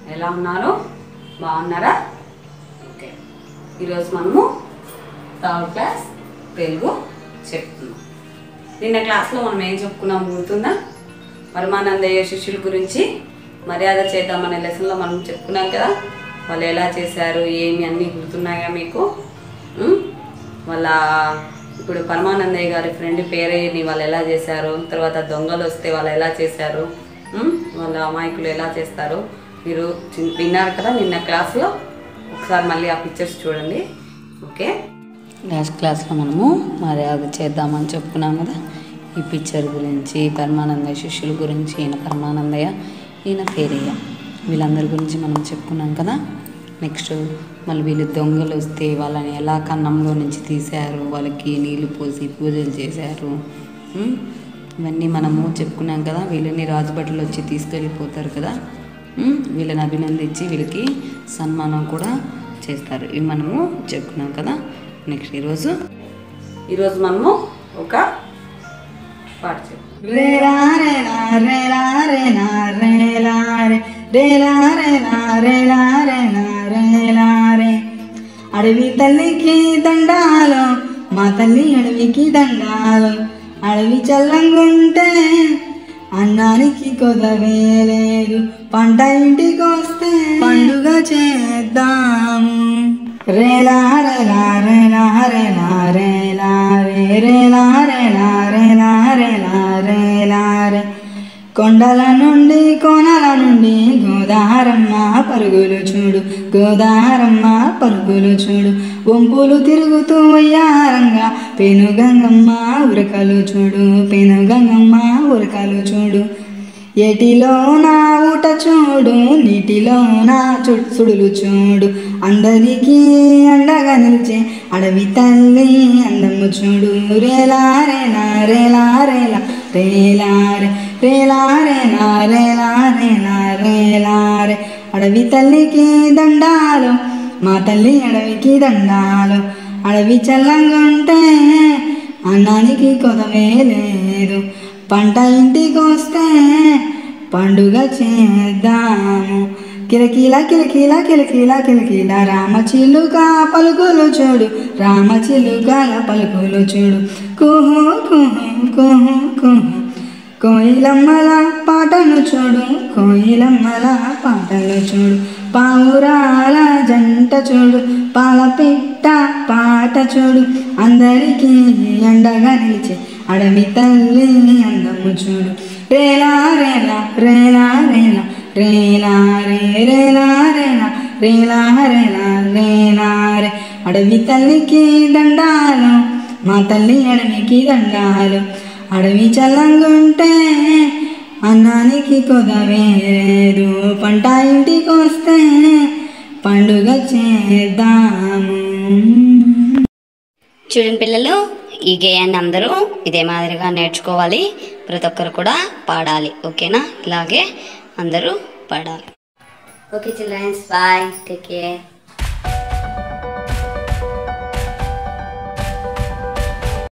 ఎలా ఉన్నారు? బాగున్నారా? ఓకే, ఈరోజు మనము థర్డ్ క్లాస్ తెలుగు చెప్తున్నాం. నిన్న క్లాస్లో మనం ఏం చెప్పుకున్నాం గుర్తుందా? పరమానందయ్య శిష్యుల గురించి మర్యాద చేద్దామనే లెసన్లో మనం చెప్పుకున్నాం కదా. వాళ్ళు ఎలా చేశారు, ఏమి అన్నీ గుర్తున్నాయా మీకు? వాళ్ళ ఇప్పుడు పరమానందయ్య గారి ఫ్రెండ్ పేరయ్యని వాళ్ళు ఎలా చేశారు, తర్వాత దొంగలు వస్తే వాళ్ళు ఎలా చేశారు, వాళ్ళ అమాయకులు ఎలా చేస్తారు మీరు విన్నారు కదా నిన్న క్లాస్లో. ఒకసారి మళ్ళీ ఆ పిక్చర్స్ చూడండి. ఓకే, లాస్ట్ క్లాస్లో మనము మర్యాద చేద్దామని చెప్పుకున్నాం కదా. ఈ పిక్చర్ గురించి, పరమానందయ్య శిష్యుల గురించి, ఈయన పరమానందయ్య, ఈయన పేరయ్య, వీళ్ళందరి గురించి మనం చెప్పుకున్నాం కదా. నెక్స్ట్ మళ్ళీ వీళ్ళు దొంగలు వస్తే వాళ్ళని ఎలా కన్నంలో నుంచి తీశారు, వాళ్ళకి నీళ్లు పోసి పూజలు చేశారు, ఇవన్నీ మనము చెప్పుకున్నాం కదా. వీళ్ళని రాజభటులు వచ్చి తీసుకెళ్ళిపోతారు కదా, వీళ్ళని అభినందించి వీళ్ళకి సన్మానం కూడా చేస్తారు. ఇవి మనము చెప్పుకున్నాం కదా. నెక్స్ట్ ఈరోజు మనము ఒక పాట అడవి తల్లికి దండాలు, మా తల్లి అడవికి దండాలు. అడవి చల్లంగుంటే అన్నానికి కొదవేలేదు, పంట ఇంటికి వస్తే పండుగ చేద్దాము. రేలా రేలా రేలా రేలా రేలా రే రేలా రేలా రేలా రేలా రేలా రే. కొండల నుండి కోనల నుండి గోదారమ్మ పరుగులు చూడు, గోదారమ్మ పరుగులు చూడు. వంపులు తిరుగుతూ వయ్యారంగా పెనుగంగమ్మ ఉరకలు చూడు, పెనుగంగమ్మ ఉరకలు చూడు. ఏటిలో నా ఊట చూడు, నీటిలో నా సుడులు చూడు. అందరికీ అండగా నిలిచే అడవి తల్లి అందము చూడు. రేలా రేలా రేలా రేలా రేలా రే రేలా రేలా రేలా రేలా రేలా రే. అడవి తల్లికి దండాలు, మా తల్లి అడవికి దండాలు. అడవి చల్లంగుంటే అన్నానికి కొదవే లేదు, పంట ఇంటికి వస్తే పండుగ చేద్దాము. కిలకిలా కిలకిలా కిలకిలా కిలకిలా రామచిలుక పలుకులు చూడు, రామచిలుకల పలుకులు చూడు. కుహు కుహు కుహు కుహు కోయిలమ్మల పాటను చూడు, కోయిలమ్మల పాటను చూడు. పావురాల జంట చూడు, పాల పిట్ట పాట చూడు. అందరికీ ఎండగా నిలిచే అడవి తల్లి అందము చూడు. రేలా రేలా రేలా రేలా రేలా రే రేలా రేలా రేలా రేలా రేలా రే. అడవి తల్లికి దండాలు, మా తల్లి అడవికి దండాలు. అడవి చల్లంగుంటే అన్నానికి కొదవేలేదు, పంట ఇంటికి వస్తే పండుగ చేద్దాము. చూడండి పిల్లలు, ఈ గేయాన్ని అందరూ ఇదే మాదిరిగా నేర్చుకోవాలి. ప్రతి ఒక్కరు కూడా పాడాలి. ఓకేనా? ఇలాగే అందరూ పాడాలి. Okay childrens, bye, take care.